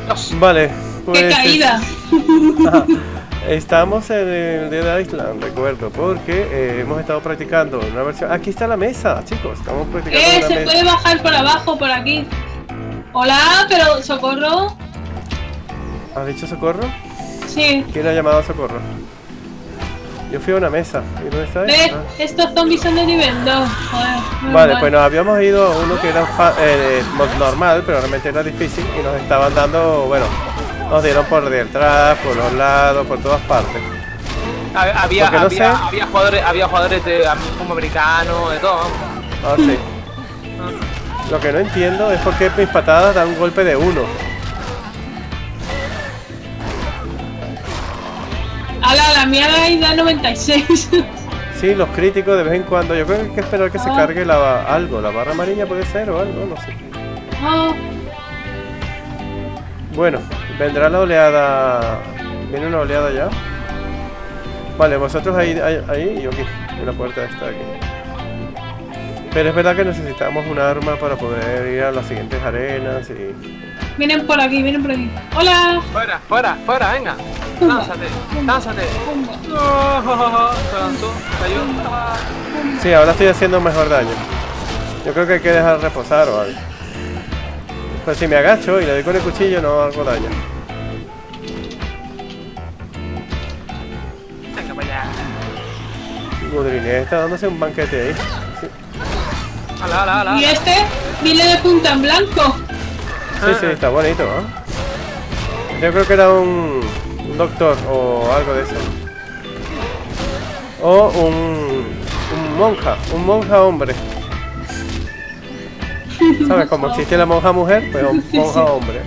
Vale, pues... ¡Qué caída! Estamos en el Dead Island, recuerdo, porque hemos estado practicando una versión... Aquí está la mesa, chicos, estamos practicando una Se mesa. puede bajar por abajo, por aquí. Hola, pero socorro. ¿Has dicho socorro? Sí. ¿Quién ha llamado a socorro? Yo fui a una mesa. ¿Y dónde está? ¿Ves? Estos zombies son de nivel 2. Joder, Vale, pues nos habíamos ido a uno que era normal, pero realmente era difícil y nos estaban dando, bueno, nos dieron por detrás, por los lados, por todas partes. Había jugadores de como americano, de todo. Ah, sí. Lo que no entiendo es por qué mis patadas dan un golpe de 1. La mía da 96. Sí, los críticos de vez en cuando. Yo creo que hay que esperar que se cargue la barra amarilla puede ser o algo, no sé. Bueno, vendrá la oleada. ¿Viene una oleada ya? Vale, vosotros ahí y yo aquí. Una puerta está aquí. Pero es verdad que necesitamos un arma para poder ir a las siguientes arenas y... Vienen por aquí, vienen por aquí. ¡Hola! Fuera, venga. Lánzate. Sí, ahora estoy haciendo mejor daño. Yo creo que hay que dejar reposar o algo. Pero si me agacho y le doy con el cuchillo no hago daño. Venga para allá. Gudrine está dándose un banquete ahí. Sí. Ala. ¿Y este? Viene de punta en blanco. Sí, está bonito, ¿no? Yo creo que era un doctor o algo de eso. O un monja hombre. ¿Sabes? Como existe la monja mujer, pues un monja hombre.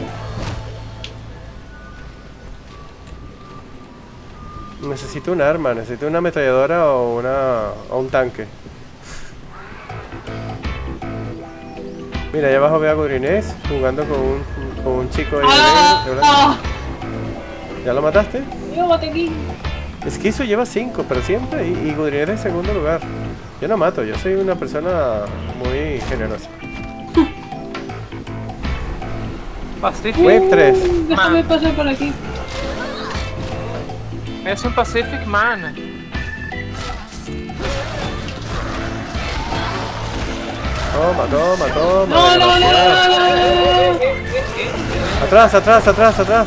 Necesito un arma, necesito una ametralladora o un tanque. Mira, allá abajo veo a Gudrinés jugando con un chico ahí. ¿Ya lo mataste? Yo botequín. Es que eso lleva 5, pero siempre. Y Gudrinés en segundo lugar. Yo no mato, yo soy una persona muy generosa. Wave 3. Déjame pasar por aquí. Es un Pacific Man. Toma. No. Atrás.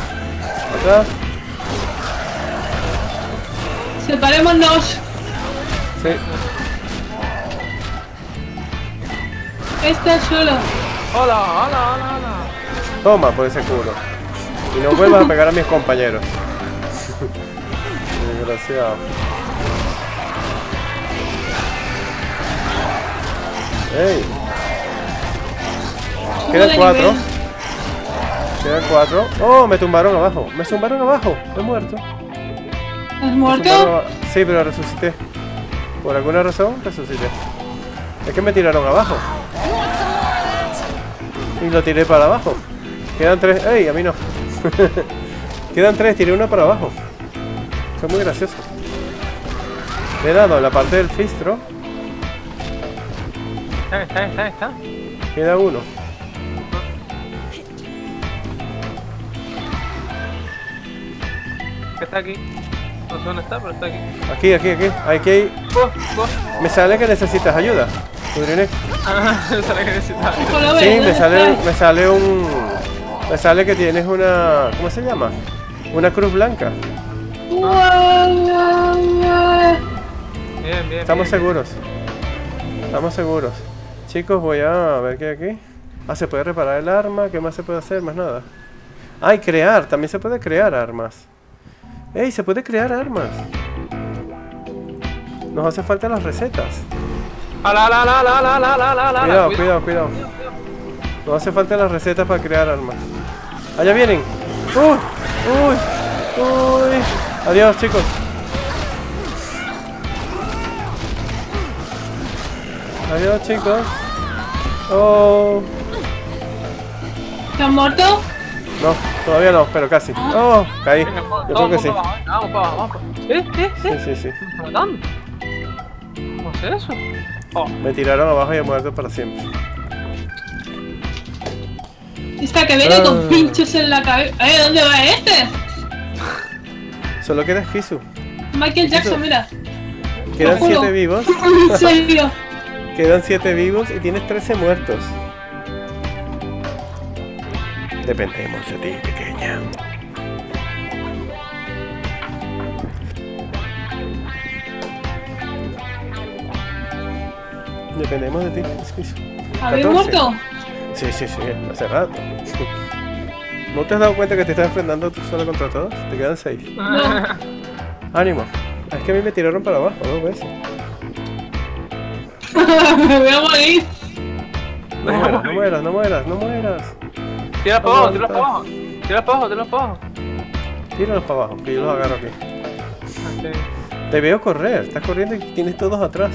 Separémonos. Sí. Está solo. Hola. Toma por ese culo. Y no vuelvas a pegar a mis compañeros. Desgraciado. ¡Ey! Quedan 4. ¡Oh! Me tumbaron abajo. He muerto. ¿Has muerto? Sí, pero resucité. Por alguna razón resucité. Es que me tiraron abajo. Y lo tiré para abajo. Quedan 3. ¡Ey! A mí no. Quedan 3. Tiré uno para abajo. Eso es muy gracioso. Le he dado en la parte del fistro. Está. Queda uno. Que está aquí. No sé dónde está, pero está aquí. Aquí. Me sale que necesitas ayuda. Gudrine. Me sale que necesitas ayuda. Sí, me sale que tienes una... ¿Cómo se llama? Una cruz blanca. Bien. Estamos seguros. Chicos, voy a ver qué hay aquí. Se puede reparar el arma. ¿Qué más se puede hacer? Más nada. Y crear. También se puede crear armas. ¡Ey! Se puede crear armas. Nos hace falta las recetas. Cuidado. Nos hace falta las recetas para crear armas. Allá vienen. Uy. Adiós, chicos. Oh. ¿Te has muerto? No, todavía no, pero casi. Oh, caí. Yo creo que sí. Vamos. Sí. ¿Me está matando? ¿Cómo es eso? Me tiraron abajo y he muerto para siempre. Esta que viene con pinchos en la cabeza. ¿Dónde va este? Solo queda Esquizu. Michael Jackson, mira. Quedan 7 vivos. En serio. Quedan 7 vivos y tienes 13 muertos. Dependemos de ti, pequeña. Dependemos de ti, Esquizu. ¿Habéis muerto? Sí, hace rato. ¿No te has dado cuenta que te estás enfrentando tú solo contra todos? Te quedan 6. No. Ánimo. Es que a mí me tiraron para abajo 2 veces. Me voy a morir. No mueras. Tira para abajo, tira para abajo. Tíralos para abajo, que yo los agarro aquí. Te veo correr, estás corriendo y tienes todos atrás.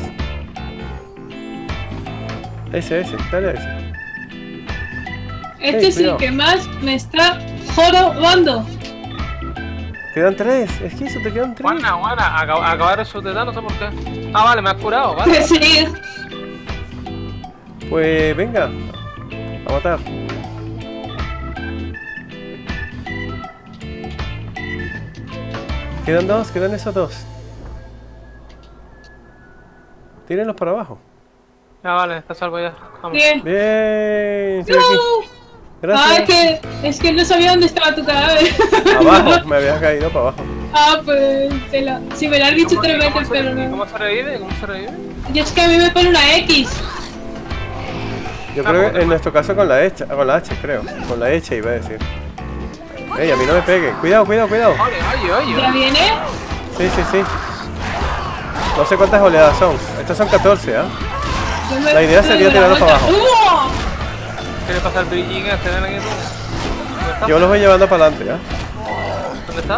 Ese, dale a ese. Este es el que más me está jorobando. Quedan 3, es que eso te quedan 3. Buena, acabar eso de dar, no sé por qué. Ah, vale, me has curado, vale. Sí. Pues venga, a matar. Quedan 2, quedan esos 2. Tírenlos para abajo. Ya vale, está salvo ya. Vamos. Bien. Estoy aquí. Gracias. Es que no sabía dónde estaba tu cadáver. Abajo, me habías caído para abajo. Pues si me lo has dicho 3 veces, pero no. ¿Cómo se revive? Y es que a mí me pone una X. Yo creo que en nuestro caso con la H, creo. Con la H iba a decir. Ey, a mí no me pegue. Cuidado. Oye. ¿Ya viene? Sí. No sé cuántas oleadas son. Estas son 14, ¿ah? La idea sería tirarlos para abajo. ¿Qué le pasa al brillín este de aquí? Yo los voy llevando para adelante, ¿ya? ¿Dónde está?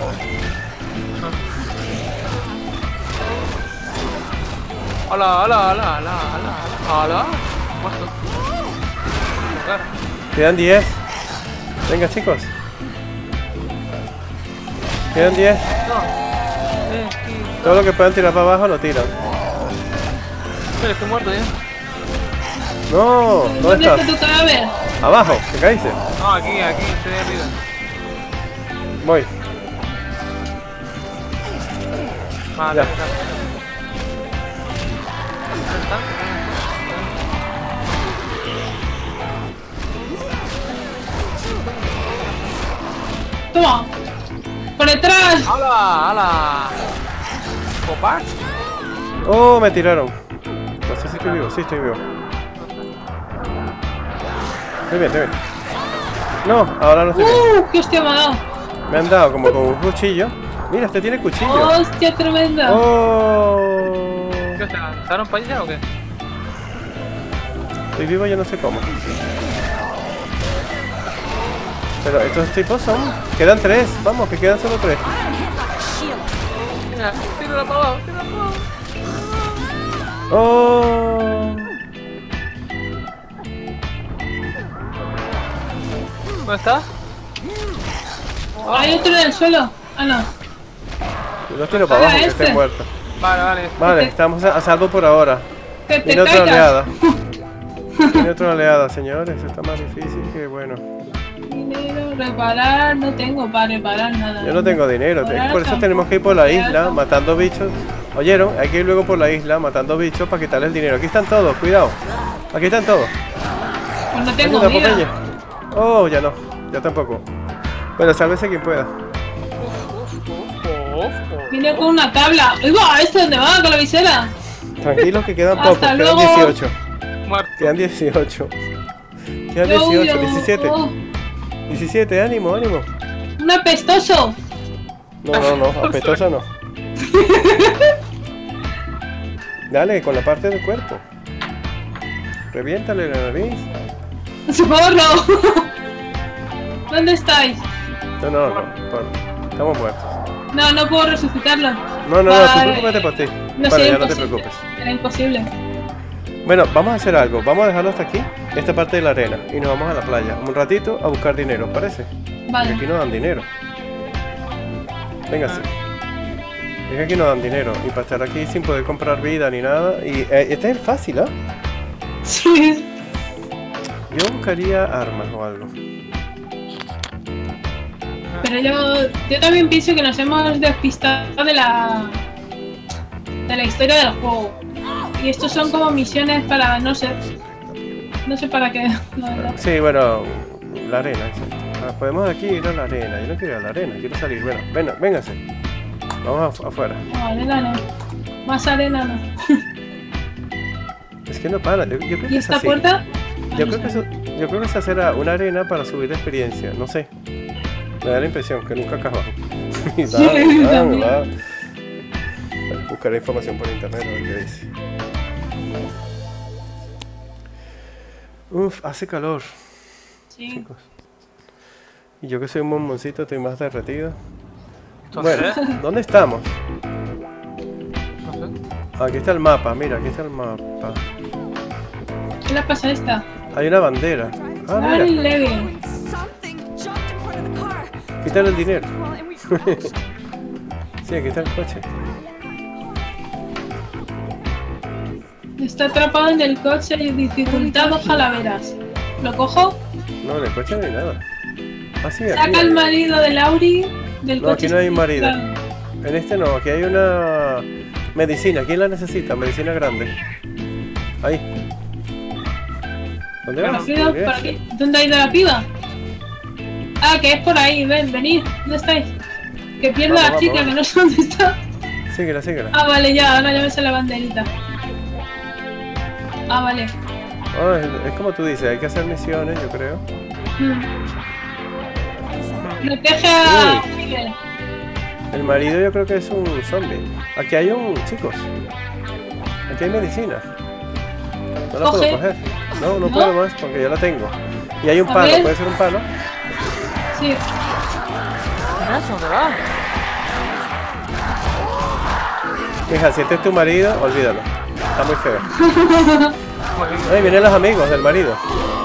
Hola. Muerto. Quedan 10. Venga, chicos. Quedan 10. Todo lo que puedan tirar para abajo lo tiran. Mira, estoy muerto ya. No, ¿dónde estás? está tu cadáver? Abajo, ¿te caíste? No, aquí, estoy arriba. Voy. Vale, Ya. Toma. Por detrás. ¡Hala! ¿Copar? Oh, me tiraron. No sé si estoy vivo, sí estoy vivo. Estoy bien. No, ahora no estoy bien. ¡Qué hostia me ha dado! Me han dado como con un cuchillo. Mira, este tiene cuchillo. ¡Hostia tremenda! Oh. ¿Qué te lanzaron para allá o qué? Estoy vivo, yo no sé cómo. Pero estos tipos son... Quedan 3, vamos, que quedan solo 3. Mira, tírala para abajo. Oh. ¿Dónde está? Hay otro en el suelo. Ah, no. Yo los tiro para abajo, que este. estén muertos. Vale. Vale, estamos a salvo por ahora. Que te Tiene otra caigas. oleada. Tiene otra oleada, señores. Está más difícil que bueno. Dinero, reparar, no tengo para reparar nada. Yo no tengo dinero. Por eso tenemos que ir por la isla matando bichos. ¿Oyeron? Hay que ir luego por la isla matando bichos para quitarle el dinero. Aquí están todos, cuidado. Aquí están todos. Pues no tengo Ayuda, vida. Popeye. Oh, ya no. Ya tampoco. Bueno, sálvese quien pueda. Vine con una tabla. ¡Uy, ¿este dónde va? Con la visera. Tranquilos que quedan Hasta pocos. Quedan luego. 18. Muerto. Quedan 18. Quedan 18, 17. 17, ánimo. Un apestoso. No, apestoso no. Dale, con la parte del cuerpo. Reviéntale la nariz. ¡Socorro! ¿Dónde estáis? No. Estamos muertos. No puedo resucitarlo. No, tú Vale. preocúpate por ti. No Vale, sé, ya no te imposible. preocupes. Era imposible. Bueno, vamos a hacer algo. Vamos a dejarlo hasta aquí, esta parte de la arena, y nos vamos a la playa. Un ratito a buscar dinero, ¿parece? Porque Vale. aquí no dan dinero. Véngase. Es que aquí no dan dinero. Y para estar aquí sin poder comprar vida ni nada. Y este es el fácil, ¿ah? Sí. Yo buscaría armas o algo. Pero yo también pienso que nos hemos despistado de la historia del juego. Y estos son como misiones para, no sé para qué, la verdad. Sí, bueno, la arena. Sí. Podemos aquí ir a la arena. Yo no quiero ir a la arena, quiero salir. Bueno, véngase. Vamos afuera. No, arena no. Más arena no. Es que no para. Yo creo que ¿Y es esta así. puerta? Yo creo que se hacerá una arena para subir de experiencia. No sé. Me da la impresión que nunca acabamos. También. Buscaré información por internet a ver qué dice. Uf, hace calor, Sí. chicos. Y yo que soy un bomboncito estoy más derretido. Entonces, Bueno, ¿dónde estamos? no sé. Aquí está el mapa, mira, aquí está el mapa. ¿Qué le pasa a esta? Hay una bandera. Ah, Ay, mira, Levi. quítale el dinero. Sí, aquí está el coche. Está atrapado en el coche y dificultad 2 calaveras. ¿Lo cojo? No, en el coche no hay nada. Ah, sí, aquí. Saca al marido de Lauri del No, coche. aquí no hay marido. Claro. En este no, aquí hay una medicina. ¿Quién la necesita? Medicina grande. Ahí. ¿Dónde vas? Alfredo, ¿por aquí? ¿Dónde ha ido la piba? Ah, que es por ahí, venid. ¿Dónde estáis? Que pierda Vamos, la chica, vamos. que no sé dónde está. Síguela, síguela. Ah, vale, ya, ahora ya me sé la banderita. Ah, vale. Ah, es como tú dices, hay que hacer misiones, yo creo. Protege a Uy. Miguel. El marido yo creo que es un zombie. Aquí hay chicos. Aquí hay medicina. No la Coge. puedo coger. No ¿No? puedo más porque ya la tengo. Y hay un A palo, ver. puede ser un palo. Sí. ¿Qué es eso? ¿Qué va? Hija, si este es tu marido, olvídalo. Está muy feo. Muy bien. Ay, vienen los amigos del marido.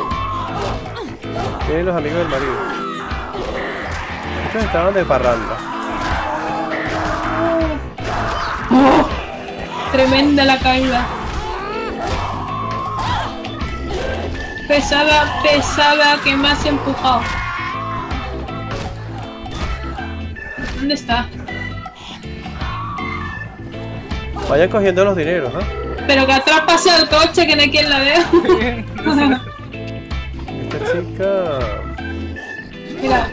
Vienen los amigos del marido. Estos estaban de parranda. Tremenda la caída. Pesada que me has empujado. ¿Dónde está? Vayan cogiendo los dineros, ¿no? Pero que atrás pasa el coche, que no hay quien la vea. Esta chica... Mira.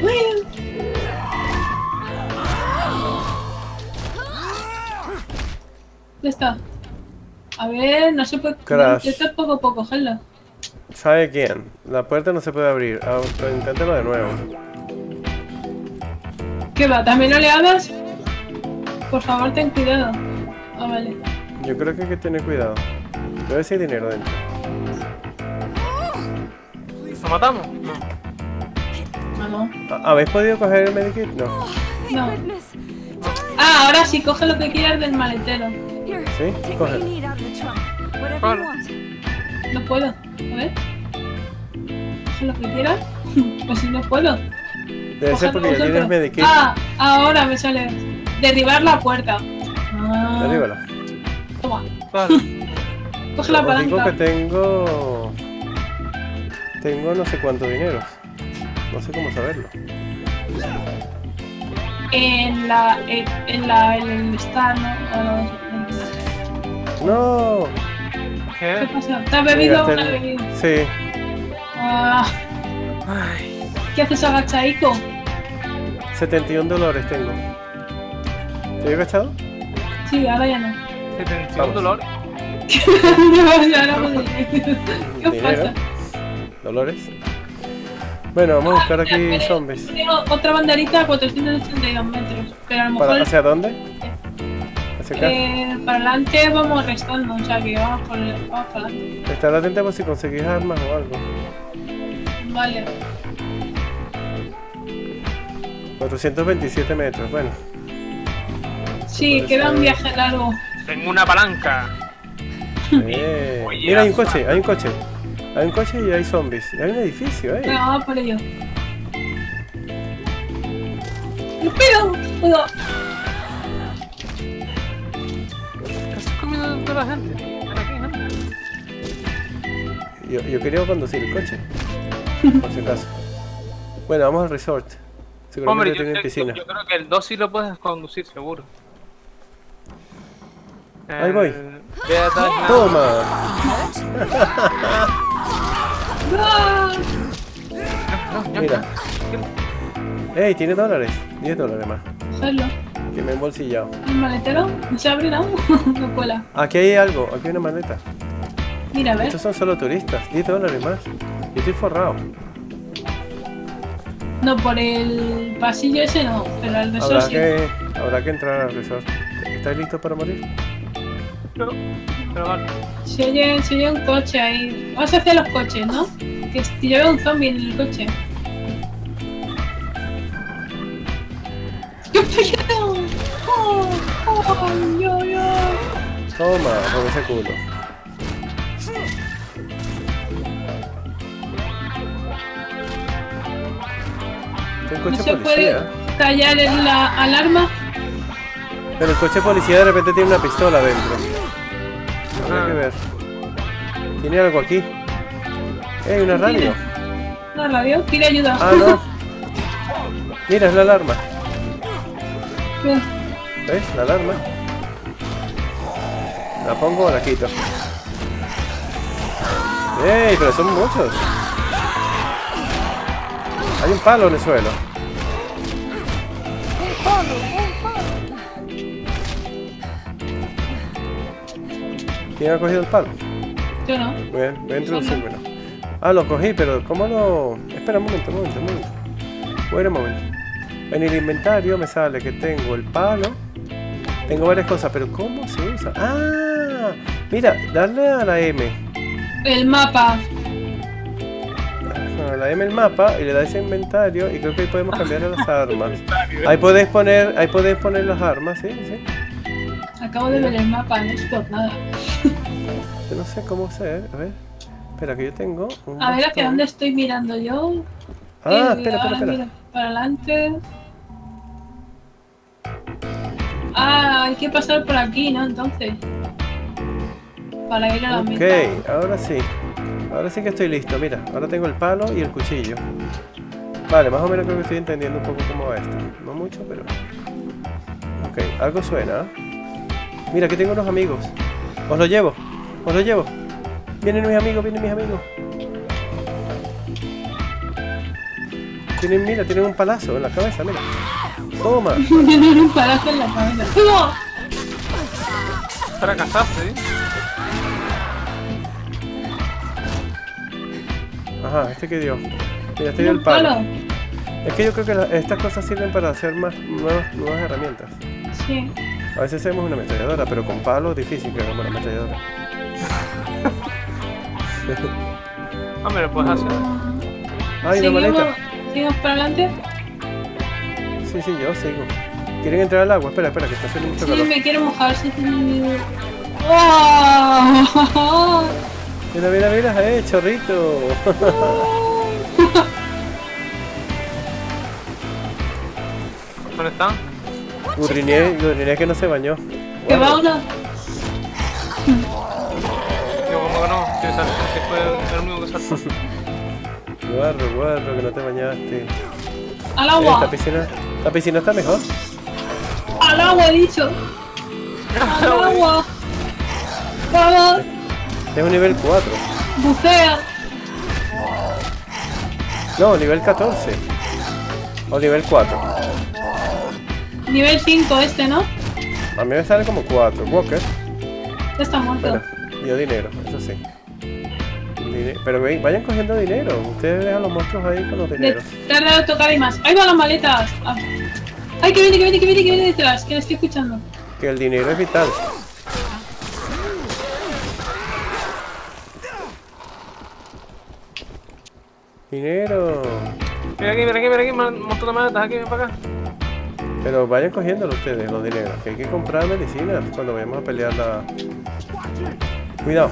¿Dónde está? A ver, no se puede... Crash. Yo tampoco puedo cogerla. ¿Sabe quién? La puerta no se puede abrir. Inténtalo de nuevo. ¿Qué va? ¿También oleadas? Por favor, ten cuidado. Ah, vale. Yo creo que hay que tener cuidado. Debe ser dinero dentro. ¿Lo matamos? No. No. ¿Habéis podido coger el medikit? No. No. Ah, ahora sí, coge lo que quieras del maletero. ¿Sí? Cógelo. No puedo. A ver. Coge lo que quieras. Pues si no puedo. Debe ser porque ya Cógelo tienes vosotros. medikit. Ah, ahora me sale. Derribar la puerta. Ah. Derríbala. Toma. Vale. Coge la Os digo que palanca. tengo no sé cuánto dinero. No sé cómo saberlo. En el star, ¿no? ¡No! ¿Qué ¿Qué? pasa? ¿Te has bebido Me una gasté bebida? Sí. Ah, Ay. ¿qué haces agachaico? $71 tengo. ¿Te he gastado? Sí, ahora ya no. 71 Vamos. dolores. No, ya no puedo. ¿Qué os Dinero. pasa? ¿Dolores? Bueno, vamos a buscar aquí Espera, zombies. tengo otra banderita a 482 metros. Pero a lo mejor ¿Hacia dónde? ¿Hacia acá? para adelante vamos restando. O sea que vamos para adelante. Estar atenta por si conseguís armas o algo. Vale. 427 metros, bueno. Sí, Puede queda un ser. viaje largo. Tengo una palanca. Oye, Mira, hay un asma. coche, hay un coche. Hay un coche y hay zombies. Y hay un edificio, Venga, vamos por ello. ¡Pero! Cuidado. ¿Qué estás comiendo de la gente? Ven aquí, gente. Y Yo quería conducir el coche. Por si acaso. Bueno, vamos al resort. Seguramente Hombre, tienen piscina. yo creo que el 2 sí lo puedes conducir, seguro. Ahí voy. Ve atrás. ¡Toma! ¡Ah! Mira. ¡Ey! Tiene dólares. 10 dólares más. Cogerlo. Que me he embolsillado. ¿El maletero? ¿No se abre nada? No cuela. Aquí hay algo. Aquí hay una maleta. Mira, a ver. Estos son solo turistas. 10 dólares más. Yo estoy forrado. No, por el pasillo ese no, pero el resort sí. Habrá que entrar al resort. ¿Estáis listos para morir? No, pero vale. Se oye un coche ahí. Vamos hacia los coches, ¿no? Que yo veo un zombie en el coche. ¡Qué fallado! ¡Oh! ¡Oh! ¡Yo! Toma, por ese culo. El coche ¿No se policía. puede callar la alarma? Pero el coche policía de repente tiene una pistola dentro. Habrá que ver. Tiene algo aquí. Una radio. ¿Una radio? Pide ayuda. Ah, no. Mira, es la alarma. ¿Qué? ¿Ves? La alarma. ¿La pongo o la quito? ¡Ey! Pero son muchos. Hay un palo en el suelo. ¿Quién ha cogido el palo? Yo no. Muy bien, voy a introducírmelo. Ah, lo cogí, pero ¿cómo lo...? Espera un momento. Wait a moment. En el inventario me sale que tengo el palo. Tengo varias cosas, pero ¿cómo se usa? ¡Ah! Mira, darle a la M. El mapa. A la M el mapa y le da ese inventario y creo que ahí podemos cambiar las armas. Ahí podéis poner las armas, ¿sí? Acabo de ver el mapa, no es por nada. Yo no sé cómo hacer, a ver. Espera, que yo tengo un A ver, ¿hacia bastón. dónde estoy mirando yo? Ah, espera. Mira, para adelante. Ah, hay que pasar por aquí, ¿no? Entonces. Para ir a la meta. Ok, ahora sí. Ahora sí que estoy listo, mira. Ahora tengo el palo y el cuchillo. Vale, más o menos creo que estoy entendiendo un poco cómo va esto. No mucho, pero... Ok, algo suena. Mira, aquí tengo unos amigos. Os lo llevo. Vienen mis amigos. Tienen un palazo en la cabeza, mira. Toma. Tienen un palazo en la cabeza. ¡No! Fracasaste, ¿eh? Ajá, ¿este qué dio? Mira, este dio el palo. palo. Es que yo creo que estas cosas sirven para hacer más nuevas herramientas. Sí. A veces hacemos una ametralladora, pero con palo es difícil que hagamos una ametralladora. Hombre, lo puedes hacer. ¡Ay, una maleta! ¿Seguimos para adelante? Sí, yo sigo. ¿Quieren entrar al agua? Espera, que está haciendo mucho Sí, calor. me quiero mojar. Sí. ¡Oh! Mira, chorrito. ¿Dónde están? Gurriné que no se bañó. ¿Qué va uno? Yo como que no, si fue el único que saltó. Guarro, que no te bañaste. Al agua. Esta piscina está mejor. Al agua, he dicho. Al agua. Vamos. Es un nivel 4. Bucea. No, nivel 14. O nivel 4. Nivel 5 este, ¿no? A mí me sale como 4. Walker. Ya está muerto. Bueno, dio dinero, eso sí. Pero vayan cogiendo dinero. Ustedes dejan los monstruos ahí con los dineros. Tarda de tocar y más. Ahí van las maletas. Ah. Ay, que viene detrás. Que le estoy escuchando. Que el dinero es vital. Dinero. Mira aquí, un montón de maletas aquí, ven para acá. Pero vayan cogiéndolo ustedes, los dineros. Que hay que comprar medicinas cuando vayamos a pelear la... Cuidado.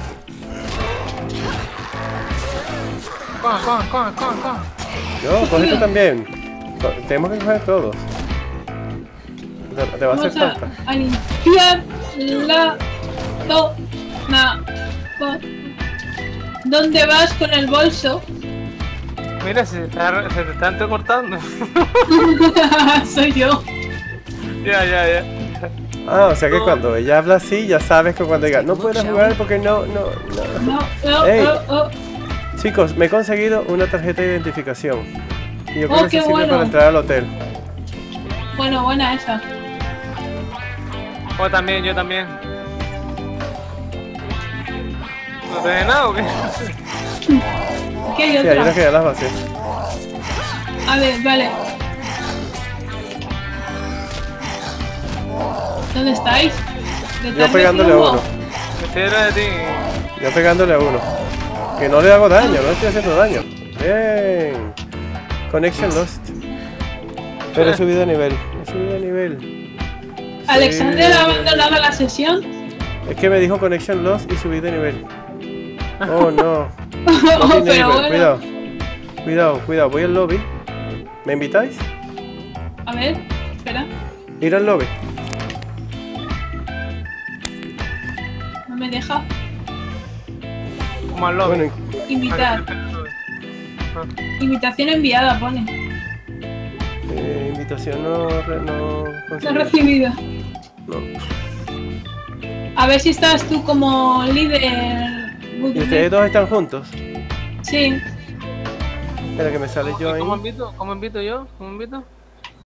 Cojan. No, coge tú también. Tenemos que coger todos. Te va a hacer Vamos falta. a limpiar la zona. ¿Dónde vas con el bolso? Mira, se te está entrecortando. Soy yo. Ya. Ah, o sea que cuando ella habla así, ya sabes que cuando diga, no puedes jugar porque no. No, Ey. oh. Chicos, me he conseguido una tarjeta de identificación. Y yo creo que qué eso sirve bueno. para entrar al hotel. Bueno, buena esa. Yo también. ¿No tenés nada o qué? ¿Qué hay Sí, hay otra? una que ya las vacié. A ver, vale. ¿Dónde estáis? Yo pegándole a uno. Me estoy detrás de ti. Yo pegándole a uno. Que no le hago daño, no estoy haciendo daño. Bien. Connection lost. Pero he subido de nivel. ¿Alexander ha abandonado la sesión? Es que me dijo connection lost y subí de nivel. Oh no. Oh, Loading pero neighbor, bueno. Cuidado, voy al lobby. ¿Me invitáis? A ver, espera. Ir al lobby. No me deja Como al lobby. Bueno, invitar. Invitación enviada, pone. invitación no No he conseguí. recibido. No. A ver si estás tú como líder. ¿Y ustedes dos están juntos? Sí. Espera que me sale yo ahí. ¿Cómo invito yo? ¿Cómo invito?